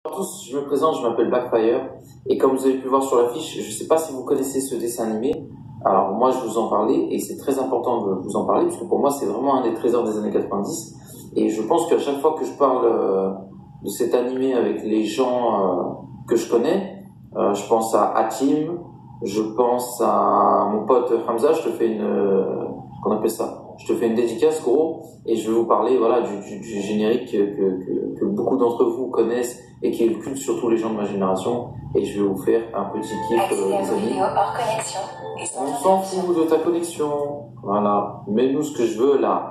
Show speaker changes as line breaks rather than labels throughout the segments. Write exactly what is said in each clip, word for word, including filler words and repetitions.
Bonjour à tous, je me présente, je m'appelle Blackfire et comme vous avez pu voir sur l'affiche, je ne sais pas si vous connaissez ce dessin animé. Alors moi je vous en parlais et c'est très important de vous en parler parce que pour moi c'est vraiment un des trésors des années quatre-vingt-dix et je pense qu'à chaque fois que je parle euh, de cet animé avec les gens euh, que je connais, euh, je pense à Hakim, je pense à mon pote Hamza, je te fais une... Euh, qu'on appelle ça je te fais une dédicace gros et je vais vous parler voilà, du, du, du générique que, que, que beaucoup d'entre vous connaissent et qui est le culte sur tous les gens de ma génération et je vais vous faire un petit kiff euh, les amis. On s'en fout de ta connexion, voilà, mets-nous ce que je veux là.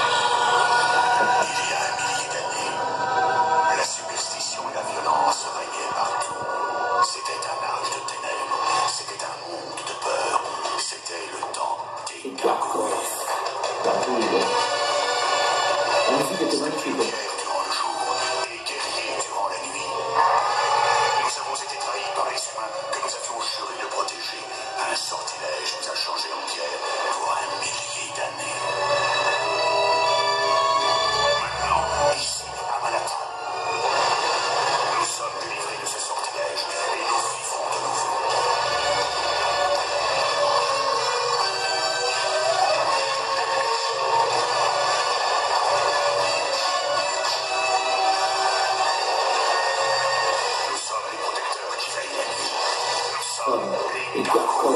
La musique était magnifique. Durant le jour et guerriers durant la nuit. Nous avons été trahis par les humains que nous avions juré de protéger. Un sortilège nous a changé en pierre pour un millier d'années. Maintenant, ici, à Manhattan, nous sommes délivrés de ce sortilège et nous vivons de nouveau. Et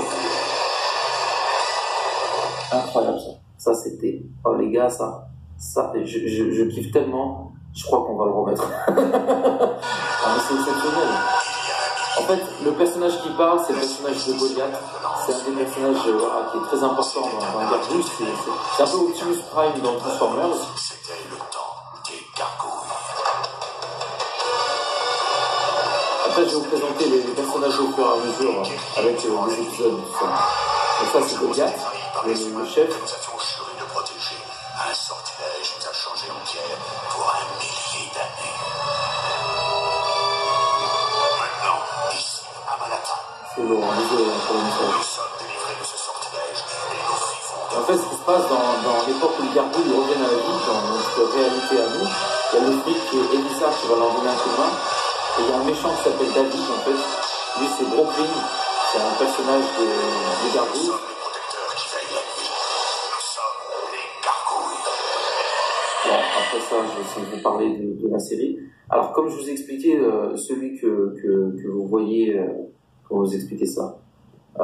incroyable ça. Ça c'était. Oh les gars, ça. Ça, je, je, je kiffe tellement. Je crois qu'on va le remettre. Ah mais c'est exceptionnel. En fait, le personnage qui parle, c'est le personnage de Goliath. C'est un des personnages euh, voilà, qui est très important dans, dans Gargouille. C'est un peu Optimus Prime dans Transformers. C'était le temps des gargouilles. Après, je vais vous présenter les, les personnages au fur et à mesure avec euh, les épisodes. Tout ça. Donc ça, c'est Goliath, le, le chef. Nous avions juré de protéger. Un sortilège nous a changé en pierre pour un millier d'années. Maintenant, ici, à Manhattan. C'est lourd, désolé pour le message. Nous sommes délivrés de ce sortilège et nous vivons. En fait, ce qui se passe dans, dans l'époque où les gargouilles reviennent à la vie, dans notre réalité à nous, il y a le flic qui est Elisa qui va leur donner un coup de main. Et il y a un méchant qui s'appelle David, en fait. Lui, c'est Brooklyn. C'est un personnage des de gargouilles. Nous sommes les protecteurs qui veillent la nuit. Nous sommes les gargouilles. Bon, après ça, je vais essayer de vous parler de, de la série. Alors, comme je vous ai expliqué, euh, celui que, que, que vous voyez, euh, comment vous expliquer ça euh,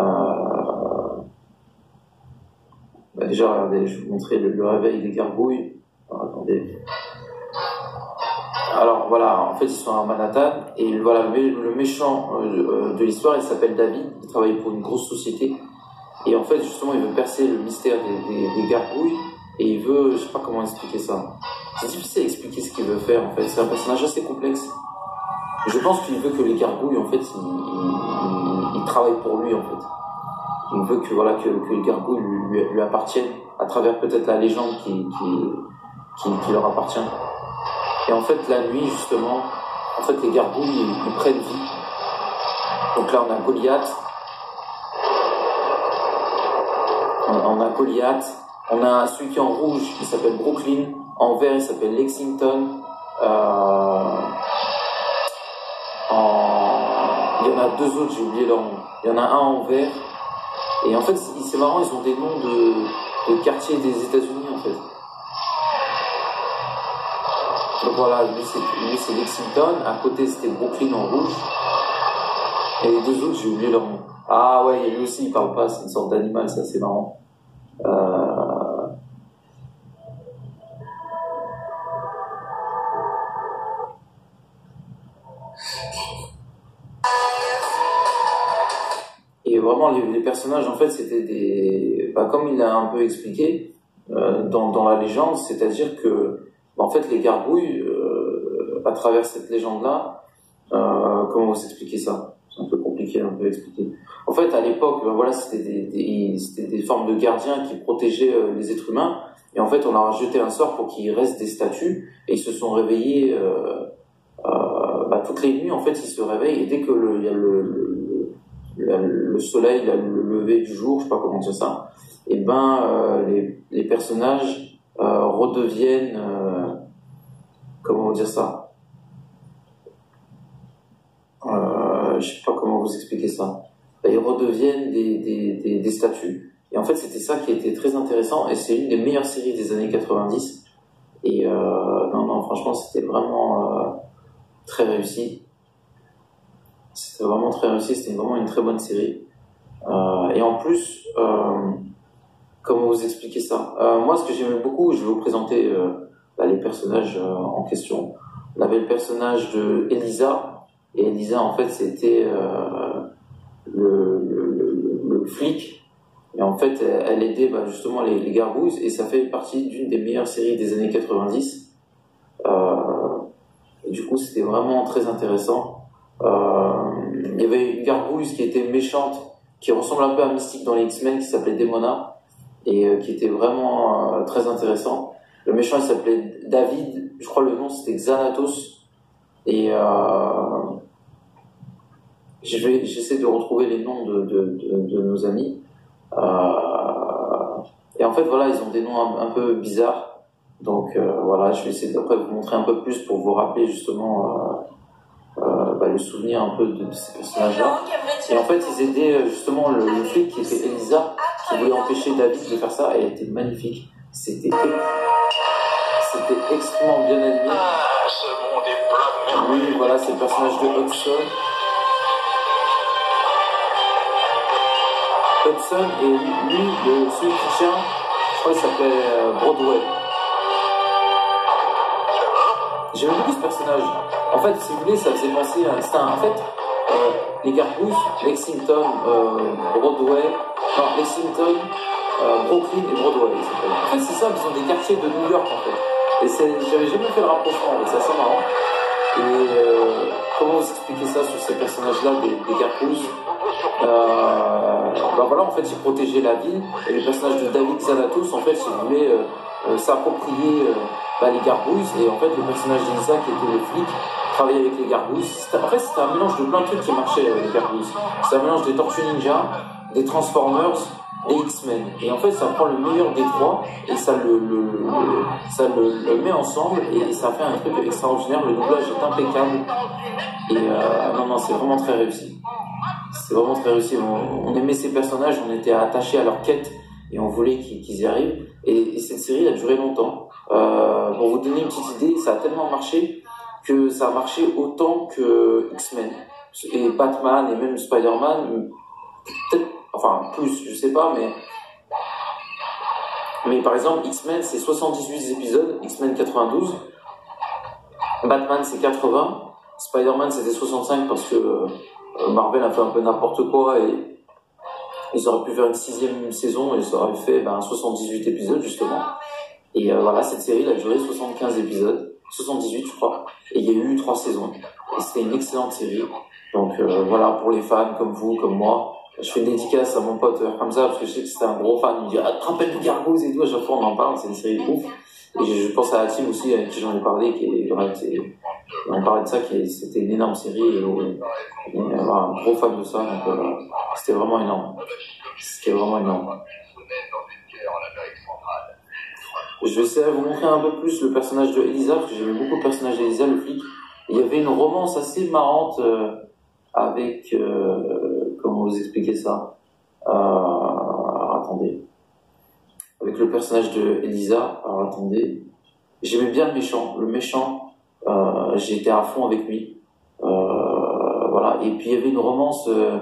bah Déjà, regardez, je vais vous montrer le, le réveil des gargouilles. Alors, attendez. Alors voilà, en fait ils sont à Manhattan et voilà le, le méchant euh, de l'histoire il s'appelle David, il travaille pour une grosse société et en fait justement il veut percer le mystère des, des, des gargouilles et il veut, je sais pas comment expliquer ça, c'est difficile à expliquer ce qu'il veut faire en fait, c'est un personnage assez complexe. Je pense qu'il veut que les gargouilles en fait ils, ils, ils travaillent pour lui en fait, il veut que voilà que, que les gargouilles lui, lui, lui appartiennent à travers peut-être la légende qui, qui, qui, qui leur appartient. Et en fait, la nuit, justement, en fait, les gargouilles, ils, ils prennent vie. Donc là, on a Goliath. On, on a Goliath. On a celui qui est en rouge, qui s'appelle Brooklyn. En vert, il s'appelle Lexington. Euh, en... Il y en a deux autres, j'ai oublié leur nom. Il y en a un en vert. Et en fait, c'est marrant, ils ont des noms de, de quartiers des États-Unis, en fait. Donc voilà, lui c'est Lexington, à côté c'était Brooklyn en rouge, et les deux autres j'ai oublié leur nom. Ah ouais, lui aussi il parle pas, c'est une sorte d'animal, ça c'est marrant. Euh... Et vraiment les, les personnages en fait c'était des... Bah, comme il l'a un peu expliqué euh, dans, dans la légende, c'est-à-dire que en fait, les gargouilles, euh, à travers cette légende-là, euh, comment vous expliquer ça? C'est un peu compliqué un peu à expliquer. En fait, à l'époque, ben voilà, c'était des, des, c'était des formes de gardiens qui protégeaient euh, les êtres humains. Et en fait, on leur a jeté un sort pour qu'ils restent des statues. Et ils se sont réveillés euh, euh, bah, toutes les nuits. En fait, ils se réveillent. Et dès que le, il y a le, le, le, le soleil, le lever du jour, je sais pas comment dire ça, et ben euh, les, les personnages Euh, redeviennent, euh, comment dire ça, euh, je sais pas comment vous expliquer ça. Ben, ils redeviennent des, des, des, des statues. Et en fait, c'était ça qui était très intéressant, et c'est une des meilleures séries des années quatre-vingt-dix. Et euh, non, non, franchement, c'était vraiment euh, très réussi. C'était vraiment très réussi, c'était vraiment une très bonne série. Euh, et en plus, euh, comment vous expliquer ça, euh, moi, ce que j'aimais beaucoup, je vais vous présenter euh, bah, les personnages euh, en question. On avait le personnage de Elisa, et Elisa, en fait, c'était euh, le, le, le, le flic. Et en fait, elle, elle aidait bah, justement les, les gargouilles, et ça fait partie d'une des meilleures séries des années quatre-vingt-dix. Euh, et du coup, c'était vraiment très intéressant. Euh, il y avait une gargouille qui était méchante, qui ressemble un peu à Mystique dans les X-Men, qui s'appelait Demona, et euh, qui était vraiment euh, très intéressant. Le méchant, il s'appelait David, je crois le nom c'était Xanatos, et euh, je vais, j'essaie de retrouver les noms de, de, de, de nos amis. Euh, et en fait, voilà, ils ont des noms un, un peu bizarres. Donc euh, voilà, je vais essayer d'après vous montrer un peu plus pour vous rappeler justement euh, euh, bah, le souvenir un peu de, de ces personnages-là. Et en fait, ils aidaient justement le, le flic qui était Elisa, qui voulait empêcher David de faire ça. Elle était magnifique. C'était c'était extrêmement bien animé. Oui, voilà, c'est le personnage de Hudson. Hudson et lui, le, celui qui tient, je crois qu'il s'appelait Broadway. J'aimais beaucoup ce personnage. En fait, si vous voulez, ça faisait penser à... C'était un, en fait, euh, les gargouilles, Lexington, euh, Broadway, non, Lexington, euh, Brooklyn et Broadway. En fait, c'est ça, ils sont des quartiers de New York, en fait. Et j'avais jamais fait le rapprochement, mais c'est assez marrant. Et euh, comment vous expliquer ça sur ces personnages-là, des, des gargouilles euh, ben voilà, en fait, ils protégeaient la ville, et le personnage de David Xanatos, en fait, il voulait euh, euh, s'approprier euh, bah, les gargouilles, et en fait, le personnage d'Elisa, qui était le flic, travaillait avec les gargouilles. En fait, c'était un mélange de plein de trucs qui marchaient, euh, les gargouilles. C'est un mélange des Tortues Ninja, des Transformers, des X-Men. Et en fait, ça prend le meilleur des trois, et ça le, le, le, ça le, le met ensemble, et ça fait un truc extraordinaire. Le doublage est impeccable, et euh, non, non, c'est vraiment très réussi. C'est vraiment très réussi. On, on aimait ces personnages, on était attachés à leur quête et on voulait qu'ils, qu'ils y arrivent. Et, et cette série a duré longtemps. Euh, pour vous donner une petite idée, ça a tellement marché que ça a marché autant que X-Men et Batman et même Spider-Man. Peut-être, enfin plus, je sais pas, mais mais par exemple X-Men c'est soixante-dix-huit épisodes, X-Men quatre-vingt-douze, Batman c'est quatre-vingts, Spider-Man c'était soixante-cinq parce que euh, Marvel a fait un peu n'importe quoi et ils auraient pu faire une sixième saison et ça aurait fait ben, soixante-dix-huit épisodes justement. Et euh, voilà, cette série elle a duré soixante-quinze épisodes, soixante-dix-huit je crois, et il y a eu trois saisons. Et c'était une excellente série. Donc euh, voilà, pour les fans comme vous, comme moi, je fais une dédicace à mon pote Hamza parce que je sais que c'était un gros fan. Il me dit ah, te rappelles de Gargouse et tout, à chaque fois on en parle, c'est une série de ouf. Et je pense à la team aussi avec qui j'en ai parlé, qui est vraiment, on parlait de ça, qui c'était une énorme série et, et, et voilà, un gros fan de ça, donc euh, c'était vraiment énorme. C'était vraiment énorme. Je vais essayer de vous montrer un peu plus le personnage de Elisa, parce que j'aimais beaucoup le personnage d'Elisa, le flic. Il y avait une romance assez marrante euh, avec, euh, comment vous expliquer ça euh, alors, attendez. Avec le personnage de Elisa, alors attendez. J'aimais bien le méchant. Le méchant, euh, j'étais à fond avec lui. Euh, voilà. Et puis il y avait une romance euh,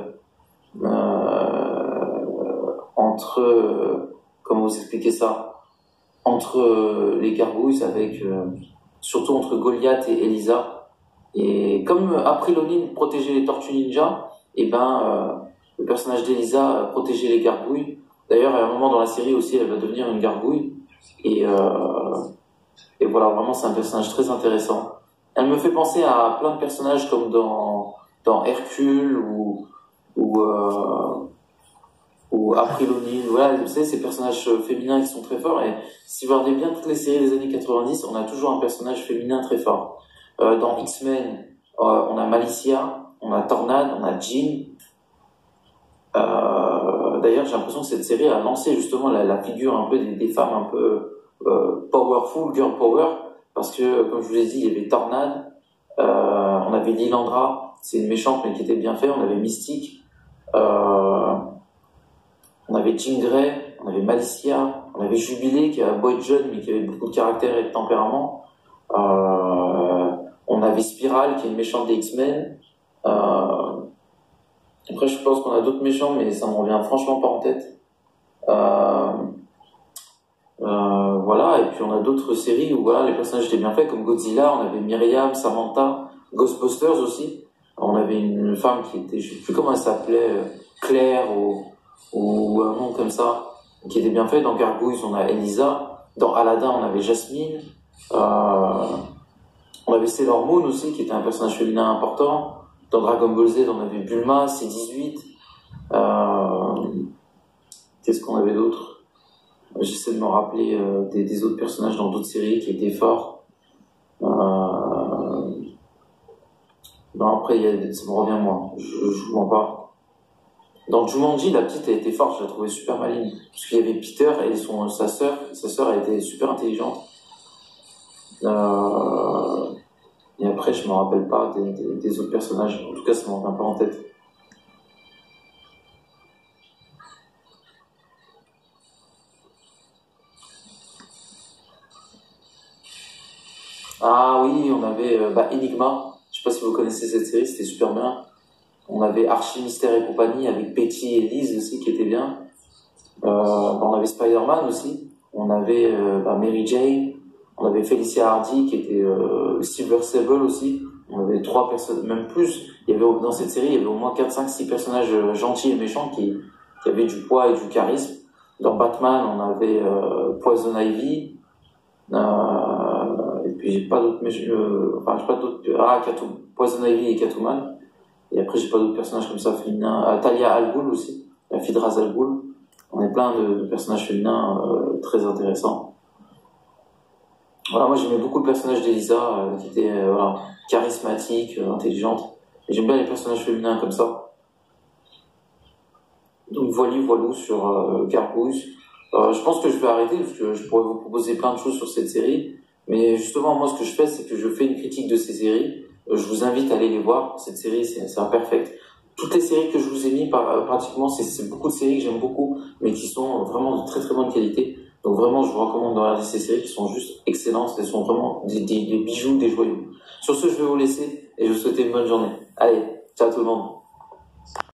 euh, entre, euh, comment vous expliquer ça, entre euh, les gargouilles, avec euh, surtout entre Goliath et Elisa. Et comme April protégeait les Tortues Ninja, et ben euh, le personnage d'Elisa protégeait les gargouilles. D'ailleurs, à un moment dans la série aussi, elle va devenir une gargouille. Et, euh, et voilà, vraiment, c'est un personnage très intéressant. Elle me fait penser à plein de personnages comme dans, dans Hercule ou, ou, euh, ou April O'Neil. Voilà, vous savez, ces personnages féminins qui sont très forts. Et si vous regardez bien toutes les séries des années quatre-vingt-dix, on a toujours un personnage féminin très fort. Euh, dans X-Men, euh, on a Malicia, on a Tornade, on a Jean. Euh, d'ailleurs, j'ai l'impression que cette série a lancé justement la, la figure un peu des, des femmes un peu euh, powerful, girl power, parce que, comme je vous l'ai dit, il y avait Tornade, euh, on on avait Lilandra, c'est une méchante mais qui était bien fait. On avait Mystique, euh, on avait Jean Grey, on avait Malicia, on avait Jubilé qui a beau être jeune mais qui avait beaucoup de caractère et de tempérament. Euh, on avait Spirale qui est une méchante des X-Men. Euh, après je pense qu'on a d'autres méchants mais ça me revient franchement pas en tête. Euh, euh, voilà, et puis on a d'autres séries où voilà, les personnages étaient bien faits comme Godzilla, on avait Myriam, Samantha, Ghostbusters aussi. On avait une femme qui était, je sais plus comment elle s'appelait, Claire ou, ou un nom comme ça, qui était bien fait. Dans Gargouilles, on a Elisa. Dans Aladdin, on avait Jasmine. Euh, on avait Sailor Moon aussi, qui était un personnage féminin important. Dans Dragon Ball Z, on avait Bulma, C dix-huit. Euh, Qu'est-ce qu'on avait d'autre? J'essaie de me rappeler euh, des, des autres personnages dans d'autres séries qui étaient forts. Euh, non, après, il y a, ça me revient moi. Je, je vous mens pas. Dans Jumanji, la petite a été forte, je la trouvais super maligne. Parce qu'il y avait Peter et son, sa sœur. Sa sœur a été super intelligente. Euh, et après, je me rappelle pas des, des, des autres personnages. En tout cas, ça m'en vient pas en tête. Ah oui, on avait euh, bah, Enigma. Je sais pas si vous connaissez cette série, c'était super bien. On avait Archie, Mystère et compagnie avec Betty et Liz aussi qui étaient bien. Euh, bah, on avait Spider-Man aussi. On avait euh, bah, Mary Jane. On avait Felicia Hardy qui était euh, Silver Sable aussi. On avait trois personnes, même plus. Il y avait dans cette série, il y avait au moins quatre, cinq, six personnages euh, gentils et méchants qui, qui avaient du poids et du charisme. Dans Batman, on avait euh, Poison Ivy. Euh, et puis j'ai pas d'autres, mais je, euh, enfin j'ai pas d'autres. Ah, Catou, Poison Ivy et Catwoman. Et après j'ai pas d'autres personnages comme ça féminins. Euh, Talia al Ghul aussi, la fille de Ra's al Ghul. On est plein de, de personnages féminins euh, très intéressants. Voilà, moi j'aimais beaucoup le personnage d'Elisa, euh, qui était euh, voilà, charismatique, euh, intelligente. Et j'aime bien les personnages féminins comme ça. Donc voilà, voilou sur euh, Gargouille. Euh, je pense que je vais arrêter parce que je pourrais vous proposer plein de choses sur cette série. Mais justement, moi, ce que je fais, c'est que je fais une critique de ces séries. Euh, je vous invite à aller les voir. Cette série, c'est, c'est imperfect. Toutes les séries que je vous ai mis, par, euh, pratiquement, c'est, c'est beaucoup de séries que j'aime beaucoup, mais qui sont vraiment de très très bonne qualité. Donc vraiment, je vous recommande de regarder ces séries qui sont juste excellentes. Elles sont vraiment des, des, des bijoux, des joyaux. Sur ce, je vais vous laisser et je vous souhaite une bonne journée. Allez, ciao tout le monde.